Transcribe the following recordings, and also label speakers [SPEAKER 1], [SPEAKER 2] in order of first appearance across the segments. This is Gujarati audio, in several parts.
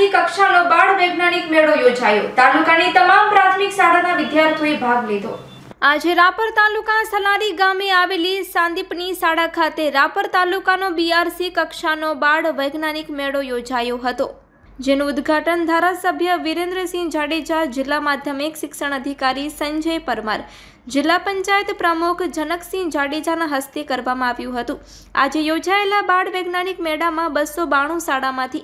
[SPEAKER 1] કક્ષાનો બાળ વૈજ્ઞાનિક મેળો યોજાયો। તાલુકાની તમામ પ્રાથમિક શાળાના વિદ્યાર્થીઓએ ભાગ લીધો। આજે રાપર તાલુકા સલારી ગામે આવેલી સાંદીપની શાળા ખાતે રાપર તાલુકાનો BRC કક્ષાનો બાળ વૈજ્ઞાનિક મેળો યોજાયો હતો, જેનું ઉદ્ઘાટન ધારાસભ્ય વિરેન્દ્રસિંહ જાડેજા, જિલ્લા માધ્યમિક શિક્ષણ અધિકારી સંજય પરમાર, જિલ્લા પંચાયત પ્રમુખ જનકસિંહ જાડેજાના હસ્તે કરવામાં આવ્યું હતું। આજે યોજાયેલા બાળ વૈજ્ઞાનિક મેળામાં 292 શાળામાંથી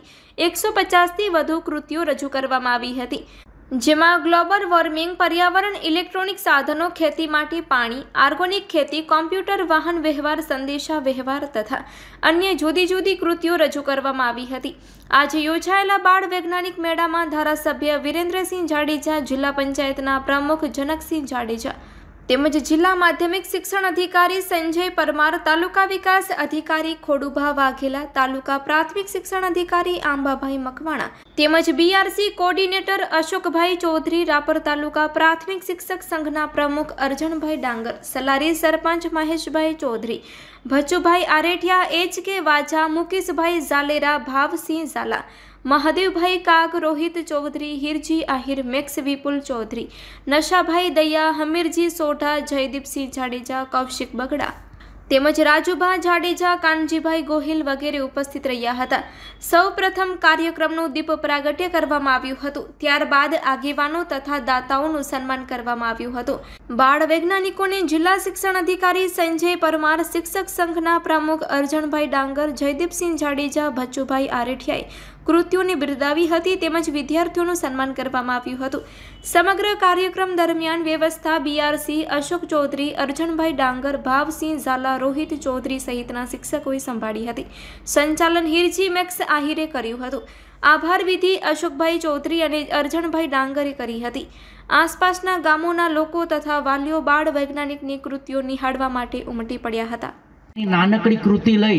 [SPEAKER 1] 150થી વધુ કૃતિઓ રજૂ કરવામાં આવી હતી, જેમાં ગ્લોબલ વોર્મિંગ, પર્યાવરણ, ઇલેક્ટ્રોનિક સાધનો, ખેતી માટે પાણી, ઓર્ગેનિક ખેતી, કોમ્પ્યુટર, વાહન વ્યવહાર, સંદેશા વ્યવહાર તથા અન્ય જુદી જુદી કૃતિઓ રજૂ કરવામાં આવી હતી। આજે યોજાયેલા બાળ વૈજ્ઞાનિક મેળામાં ધારાસભ્ય વિરેન્દ્રસિંહ જાડેજા, જિલ્લા પંચાયતના પ્રમુખ જનકસિંહ જાડેજા તેમજ જિલ્લા માધ્યમિક શિક્ષણ અધિકારી સંજય પરમાર, તાલુકા વિકાસ અધિકારી ખોડુભા વાઘેલા, તાલુકા પ્રાથમિક શિક્ષણ અધિકારી આંબાભાઈ મકવાણા તેમજ BRC કોઓર્ડિનેટર અશોકભાઈ ચૌધરી, રાપર તાલુકા પ્રાથમિક શિક્ષક સંઘના પ્રમુખ અર્જણભાઈ ડાંગર, સલારી સરપંચ મહેશભાઈ ચૌધરી, ભચુભાઈ આરેઠિયા, HK વાજા, મુકેશભાઈ ઝાલેરા, ભાવસિંહ ઝાલા, મહાદેવભાઈ કાગ, રોહિત ચૌધરી, હિરજી આહિર, મેક્સ વિપુલ ચૌધરી, નશાભાઈ દયા, હમીરજી સોઢા, જયદીપસિંહ જાડેજા, કૌશિક બગડા તેમજ રાજુભા જાડેજા, કાનજીભાઈ ગોહિલ વગેરે ઉપસ્થિત રહ્યા હતા। સૌ પ્રથમ કાર્યક્રમનું દીપ પ્રાગટ્ય કરવામાં આવ્યું હતું, ત્યારબાદ આગેવાનો તથા દાતાઓનું સન્માન કરવામાં આવ્યું હતું। બાળ વૈજ્ઞાનિકોને જિલ્લા શિક્ષણ અધિકારી સંજય પરમાર, શિક્ષક સંઘના પ્રમુખ અર્જણભાઈ ડાંગર, જયદીપસિંહ જાડેજા, ભચુભાઈ આરેઠિયાએ કૃતિઓને બિરદાવી હતી તેમજ વિદ્યાર્થીઓનું સન્માન કરવામાં આવ્યું હતું। સમગ્ર કાર્યક્રમ દરમિયાન વ્યવસ્થા BRC અશોક ચૌધરી, અર્જણભાઈ ડાંગર, ભાવસિંહ ઝાલા, રોહિત ચૌધરી સહિતના શિક્ષકોએ સંભાળી હતી। સંચાલન હિરજી મેક્સ આહિરે કર્યું હતું। આભાર વિધિ અશોકભાઈ ચૌધરી અને અર્જણભાઈ ડાંગરે કરી હતી। આસપાસના ગામોના લોકો તથા વાલીઓ બાળ વૈજ્ઞાનિકની કૃતિઓ નિહાળવા માટે ઉમટી પડ્યા હતા।
[SPEAKER 2] નાનકડી કૃતિ લઈ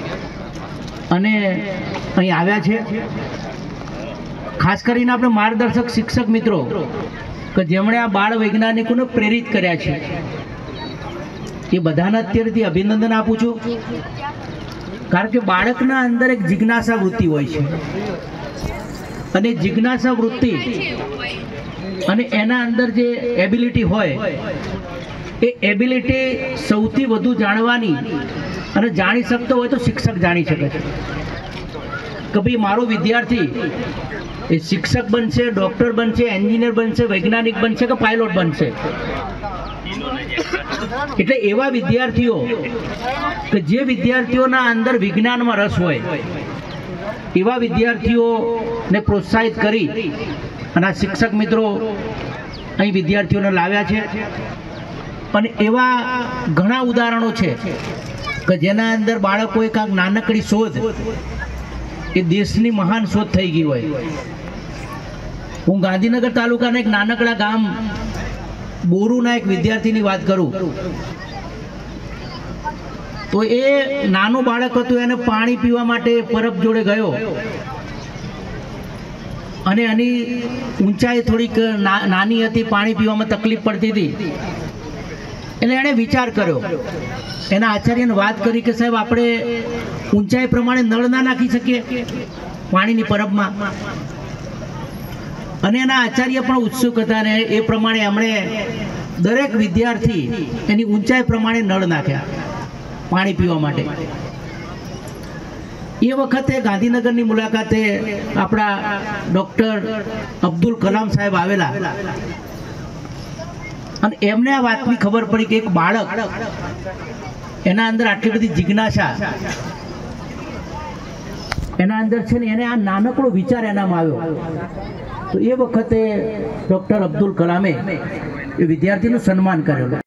[SPEAKER 2] અને અહીં આવ્યા છે। ખાસ કરીને આપણે માર્ગદર્શક શિક્ષક મિત્રો કે જેમણે આ બાળ વૈજ્ઞાનિકોને પ્રેરિત કર્યા છે, એ બધાને અત્યારેથી અભિનંદન આપું છું, કારણ કે બાળકના અંદર એક જિજ્ઞાસા વૃત્તિ હોય છે અને જિજ્ઞાસા વૃત્તિ અને એના અંદર જે એબિલિટી હોય એ એબિલિટી સૌથી વધુ જાણવાની અને જાણી શકતો હોય તો શિક્ષક જાણી શકે છે કે ભાઈ મારો વિદ્યાર્થી એ શિક્ષક બનશે, ડૉક્ટર બનશે, એન્જિનિયર બનશે, વૈજ્ઞાનિક બનશે કે પાયલોટ બનશે। એટલે એવા વિદ્યાર્થીઓ કે જે વિદ્યાર્થીઓના અંદર વિજ્ઞાનમાં રસ હોય એવા વિદ્યાર્થીઓને પ્રોત્સાહિત કરી અને આ શિક્ષક મિત્રો અહીં વિદ્યાર્થીઓને લાવ્યા છે અને એવા ઘણા ઉદાહરણો છે કે જેના અંદર બાળકોએ કાંઈક નાનકડી શોધ એ દેશની મહાન શોધ થઈ ગઈ હોય। હું ગાંધીનગર તાલુકાના એક નાનકડા ગામ બોરુના એક વિદ્યાર્થીની વાત કરું તો એ નાનું બાળક હતું, એને પાણી પીવા માટે પરબ જોડે ગયો અને એની ઊંચાઈ થોડીક નાની હતી, પાણી પીવામાં તકલીફ પડતી હતી, એટલે એણે વિચાર કર્યો, એના આચાર્યને વાત કરી કે સાહેબ આપણે ઊંચાઈ પ્રમાણે નળ ના નાખી શકીએ પાણીની પરબમાં, અને એના આચાર્ય પણ ઉત્સુક હતા અને એ પ્રમાણે એમણે દરેક વિદ્યાર્થી એની ઊંચાઈ પ્રમાણે નળ નાખ્યા પાણી પીવા માટે। એ વખતે ગાંધીનગરની મુલાકાતે આપણા ડૉક્ટર અબ્દુલ કલામ સાહેબ આવેલા અને એમને આ વાતની ખબર પડી કે એક બાળક એના અંદર આટલી બધી જિજ્ઞાસા એના અંદર છે ને, એને આ નાનકડો વિચાર એનામાં આવ્યો, તો એ વખતે ડૉક્ટર અબ્દુલ કલામે એ વિદ્યાર્થીનું સન્માન કરેલું